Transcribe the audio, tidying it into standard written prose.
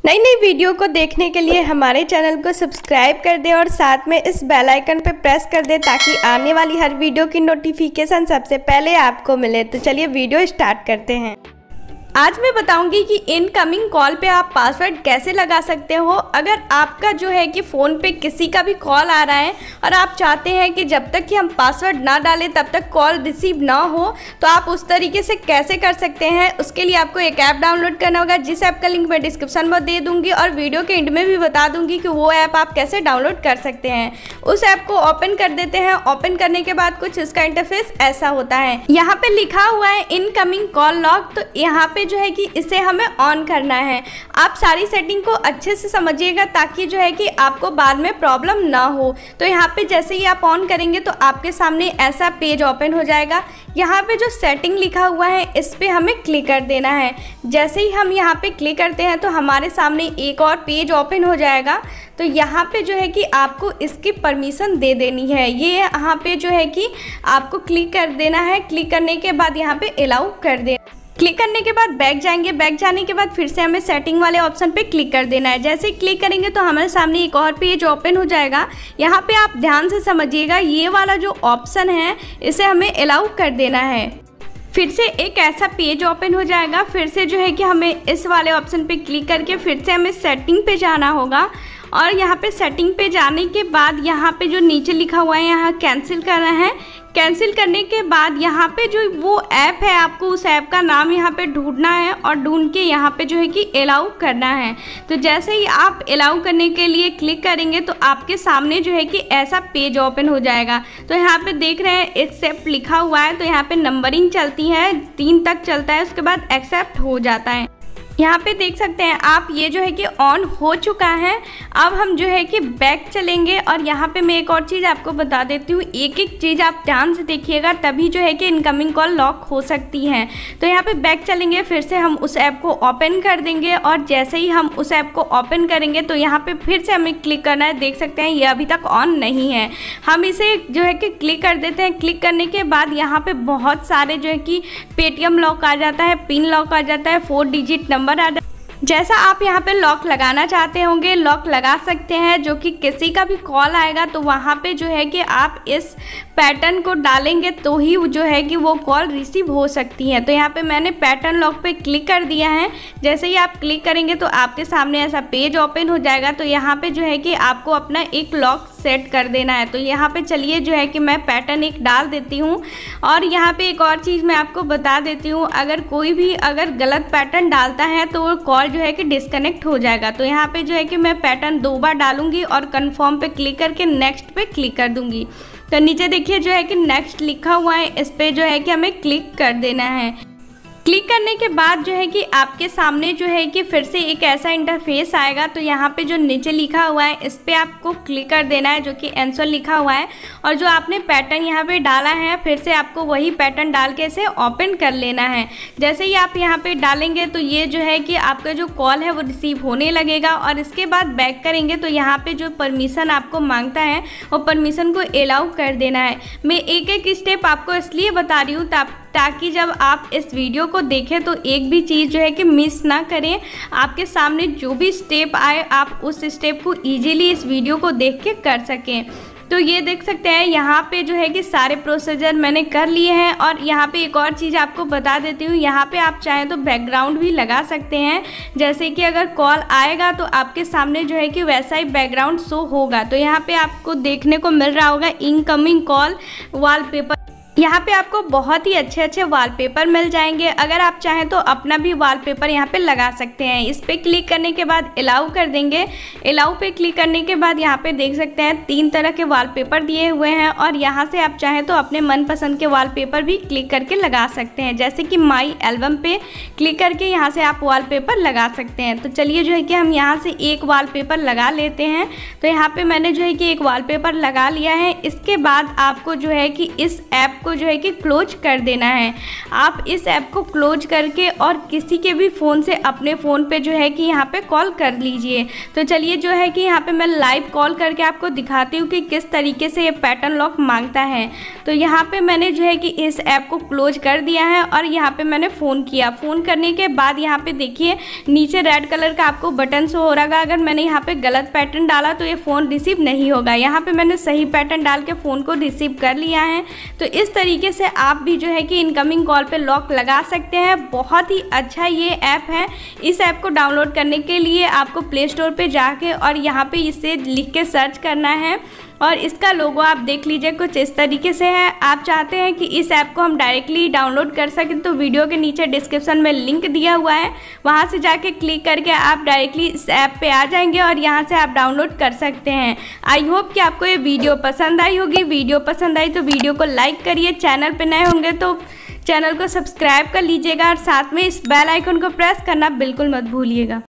नई नई वीडियो को देखने के लिए हमारे चैनल को सब्सक्राइब कर दें और साथ में इस बेल आइकन पर प्रेस कर दें ताकि आने वाली हर वीडियो की नोटिफिकेशन सबसे पहले आपको मिले। तो चलिए वीडियो स्टार्ट करते हैं। आज मैं बताऊंगी कि इनकमिंग कॉल पे आप पासवर्ड कैसे लगा सकते हो। अगर आपका जो है कि फ़ोन पे किसी का भी कॉल आ रहा है और आप चाहते हैं कि जब तक कि हम पासवर्ड ना डालें तब तक कॉल रिसीव ना हो, तो आप उस तरीके से कैसे कर सकते हैं। उसके लिए आपको एक ऐप डाउनलोड करना होगा, जिस ऐप का लिंक मैं डिस्क्रिप्शन में दे दूँगी और वीडियो के एंड में भी बता दूँगी कि वो ऐप आप कैसे डाउनलोड कर सकते हैं। उस ऐप को ओपन कर देते हैं। ओपन करने के बाद कुछ इसका इंटरफेस ऐसा होता है। यहाँ पे लिखा हुआ है इनकमिंग कॉल लॉग, तो यहाँ पे जो है कि इसे हमें ऑन करना है। आप सारी सेटिंग को अच्छे से समझिएगा ताकि जो है कि आपको बाद में प्रॉब्लम ना हो। तो यहाँ पे जैसे ही आप ऑन करेंगे तो आपके सामने ऐसा पेज ओपन हो जाएगा। यहाँ पे जो सेटिंग लिखा हुआ है इस पे हमें क्लिक कर देना है। जैसे ही हम यहाँ पे क्लिक करते हैं तो हमारे सामने एक और पेज ओपन हो जाएगा। तो यहाँ पे जो है कि आपको इसकी परमिशन दे देनी है। ये यहाँ पे जो है कि आपको क्लिक कर देना है। क्लिक करने के बाद यहाँ पे अलाउ कर देना। क्लिक करने के बाद बैक जाएंगे। बैक जाने के बाद फिर से हमें सेटिंग वाले ऑप्शन पे क्लिक कर देना है। जैसे ही क्लिक करेंगे तो हमारे सामने एक और पेज ओपन हो जाएगा। यहाँ पे आप ध्यान से समझिएगा, ये वाला जो ऑप्शन है इसे हमें अलाउ कर देना है। फिर से एक ऐसा पेज ओपन हो जाएगा। फिर से जो है कि हमें इस वाले ऑप्शन पे क्लिक करके फिर से हमें सेटिंग पे जाना होगा और यहाँ पे सेटिंग पे जाने के बाद यहाँ पे जो नीचे लिखा हुआ है यहाँ कैंसिल करना है। कैंसिल करने के बाद यहाँ पे जो वो ऐप है आपको उस ऐप का नाम यहाँ पे ढूंढना है और ढूंढ के यहाँ पे जो है कि अलाउ करना है। तो जैसे ही आप अलाउ करने के लिए क्लिक करेंगे तो आपके सामने जो है कि ऐसा पेज ओपन हो जाएगा। तो यहाँ पे देख रहे हैं एक्सेप्ट लिखा हुआ है। तो यहाँ पे नंबरिंग चलती है, 3 तक चलता है, उसके बाद एक्सेप्ट हो जाता है। यहाँ पे देख सकते हैं आप, ये जो है कि ऑन हो चुका है। अब हम जो है कि बैक चलेंगे और यहाँ पे मैं एक और चीज़ आपको बता देती हूँ। एक एक चीज़ आप ध्यान से देखिएगा, तभी जो है कि इनकमिंग कॉल लॉक हो सकती है। तो यहाँ पे बैक चलेंगे, फिर से हम उस ऐप को ओपन कर देंगे और जैसे ही हम उस ऐप को ओपन करेंगे तो यहाँ पे फिर से हमें क्लिक करना है। देख सकते हैं ये अभी तक ऑन नहीं है। हम इसे जो है कि क्लिक कर देते हैं। क्लिक करने के बाद यहाँ पे बहुत सारे जो है कि पेटीएम लॉक आ जाता है, पिन लॉक आ जाता है, 4 डिजिट नंबर। जैसा आप यहाँ पे लॉक लगाना चाहते होंगे लॉक लगा सकते हैं, जो कि किसी का भी कॉल आएगा तो वहाँ पे जो है कि आप इस पैटर्न को डालेंगे तो ही जो है कि वो कॉल रिसीव हो सकती है। तो यहाँ पे मैंने पैटर्न लॉक पे क्लिक कर दिया है। जैसे ही आप क्लिक करेंगे तो आपके सामने ऐसा पेज ओपन हो जाएगा। तो यहाँ पे जो है कि आपको अपना एक लॉक सेट कर देना है। तो यहाँ पे चलिए जो है कि मैं पैटर्न एक डाल देती हूँ। और यहाँ पे एक और चीज़ मैं आपको बता देती हूँ, अगर कोई भी अगर गलत पैटर्न डालता है तो वो कॉल जो है कि डिस्कनेक्ट हो जाएगा। तो यहाँ पे जो है कि मैं पैटर्न 2 बार डालूंगी और कंफर्म पे क्लिक करके नेक्स्ट पे क्लिक कर दूंगी। तो नीचे देखिए जो है कि नेक्स्ट लिखा हुआ है, इस पे जो है कि हमें क्लिक कर देना है। क्लिक करने के बाद जो है कि आपके सामने जो है कि फिर से एक ऐसा इंटरफेस आएगा। तो यहाँ पे जो नीचे लिखा हुआ है इस पे आपको क्लिक कर देना है, जो कि आंसर लिखा हुआ है। और जो आपने पैटर्न यहाँ पे डाला है फिर से आपको वही पैटर्न डाल के इसे ओपन कर लेना है। जैसे ही आप यहाँ पे डालेंगे तो ये जो है कि आपका जो कॉल है वो रिसीव होने लगेगा। और इसके बाद बैक करेंगे तो यहाँ पे जो परमिशन आपको मांगता है वो परमिशन को अलाउ कर देना है। मैं एक एक स्टेप आपको इसलिए बता रही हूँ ताकि जब आप इस वीडियो को देखें तो एक भी चीज़ जो है कि मिस ना करें। आपके सामने जो भी स्टेप आए आप उस स्टेप को इजीली इस वीडियो को देख के कर सकें। तो ये देख सकते हैं यहाँ पे जो है कि सारे प्रोसीजर मैंने कर लिए हैं। और यहाँ पे एक और चीज़ आपको बता देती हूँ, यहाँ पे आप चाहें तो बैकग्राउंड भी लगा सकते हैं। जैसे कि अगर कॉल आएगा तो आपके सामने जो है कि वैसा ही बैकग्राउंड शो होगा। तो यहाँ पे आपको देखने को मिल रहा होगा इनकमिंग कॉल वॉलपेपर। यहाँ पे आपको बहुत ही अच्छे अच्छे वॉलपेपर मिल जाएंगे। अगर आप चाहें तो अपना भी वॉलपेपर यहाँ पे लगा सकते हैं। इस पे क्लिक करने के बाद अलाउ कर देंगे। अलाउ पे क्लिक करने के बाद यहाँ पे देख सकते हैं 3 तरह के वॉलपेपर दिए हुए हैं और यहाँ से आप चाहें तो अपने मनपसंद के वॉलपेपर भी क्लिक करके लगा सकते हैं। जैसे कि माई एल्बम पे क्लिक करके यहाँ से आप वॉलपेपर लगा सकते हैं। तो चलिए जो है कि हम यहाँ से एक वॉलपेपर लगा लेते हैं। तो यहाँ पे मैंने जो है कि एक वॉलपेपर लगा लिया है। इसके बाद आपको जो है कि इस ऐप को जो है कि क्लोज कर देना है। आप इस ऐप को क्लोज करके और किसी के भी फ़ोन से अपने फ़ोन पे जो है कि यहाँ पे कॉल कर लीजिए। तो चलिए जो है कि यहाँ पे मैं लाइव कॉल करके आपको दिखाती हूँ कि किस तरीके से ये पैटर्न लॉक मांगता है। तो यहाँ पे मैंने जो है कि इस ऐप को क्लोज कर दिया है और यहाँ पे मैंने फ़ोन किया। फ़ोन करने के बाद यहाँ पे देखिए नीचे रेड कलर का आपको बटन शो हो रहा है। अगर मैंने यहाँ पे गलत पैटर्न डाला तो ये फ़ोन रिसीव नहीं होगा। यहाँ पे मैंने सही पैटर्न डाल के फ़ोन को रिसीव कर लिया है। तो इस तरीके से आप भी जो है कि इनकमिंग कॉल पे लॉक लगा सकते हैं। बहुत ही अच्छा ये ऐप है। इस ऐप को डाउनलोड करने के लिए आपको प्ले स्टोर पे जाके और यहाँ पे इसे लिख के सर्च करना है और इसका लोगो आप देख लीजिए कुछ इस तरीके से है। आप चाहते हैं कि इस ऐप को हम डायरेक्टली डाउनलोड कर सकें तो वीडियो के नीचे डिस्क्रिप्शन में लिंक दिया हुआ है, वहां से जाके क्लिक करके आप डायरेक्टली इस ऐप पे आ जाएंगे और यहां से आप डाउनलोड कर सकते हैं। आई होप कि आपको ये वीडियो पसंद आई होगी। वीडियो पसंद आई तो वीडियो को लाइक करिए, चैनल पर नए होंगे तो चैनल को सब्सक्राइब कर लीजिएगा और साथ में इस बेल आइकन को प्रेस करना बिल्कुल मत भूलिएगा।